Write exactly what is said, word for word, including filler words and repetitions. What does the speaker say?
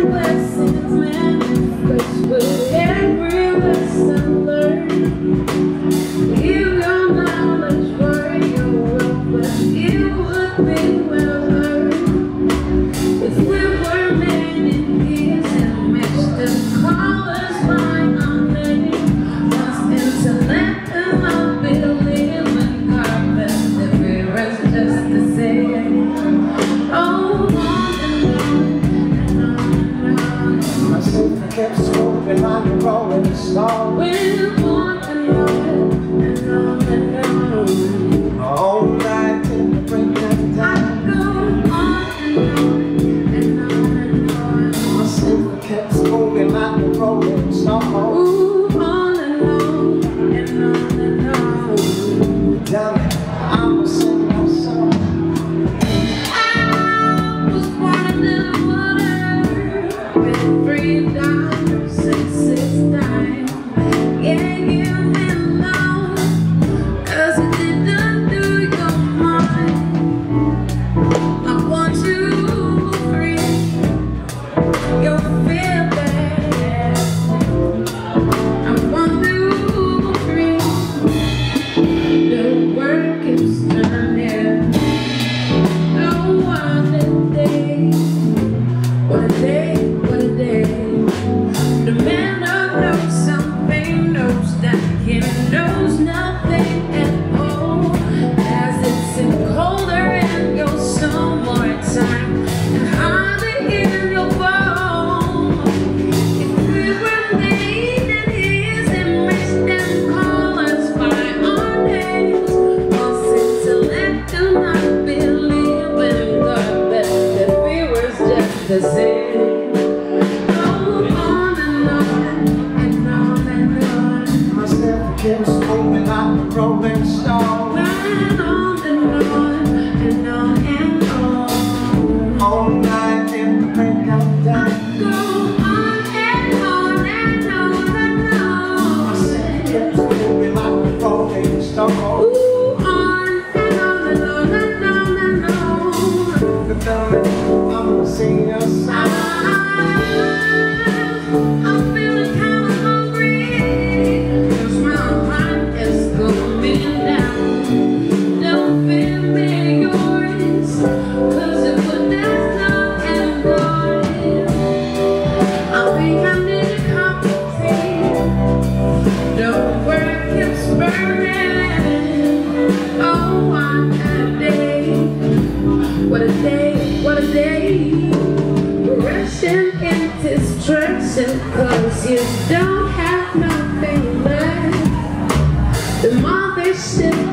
blessings manifest with every lesson learned. Give your knowledge for your wealth, but it would be well earned if we were men in his image to call us by our name. Lost intellect and love, believe in God, but every rest just the same. Oh, kept moving like a rolling stone. we're on and on and on and on. All night till the break of I time. go on and on and on and on. My silver kept moving like a rolling stone. Ooh, on and on and on and on. Tell me, I'm a single song. I was born in the water with three dollars and six dimes. Yeah, you didn't know, 'cause it didn't do your mind. I want you free. You'll feel bad. I want you free. The work is turning. Oh, what a day. What a day, what a day. The man who knows something knows that he knows nothing at all. As it's in colder in your summertime and harder in your fall. If we were made in his image, then call us by our names. Lost intellect, do not believe in God, but if we were just the same. Kept moving like a rolling stone. And on and on and on and on. All night till the break of dawn. Go on and on and on and on. Kept moving like a rolling stone. Ooh, on and on and on and on and on. Tell me, I'm a singer song. I'm feeling kind of hungry, 'cause my heart is going down. Don't feel me yours, 'cause it would there's no end on it. I think I need a cup of tea. The work keeps burning. Oh, what a day. What a day, what a day. Rushing into destruction 'cause you don't have nothing left. The mothership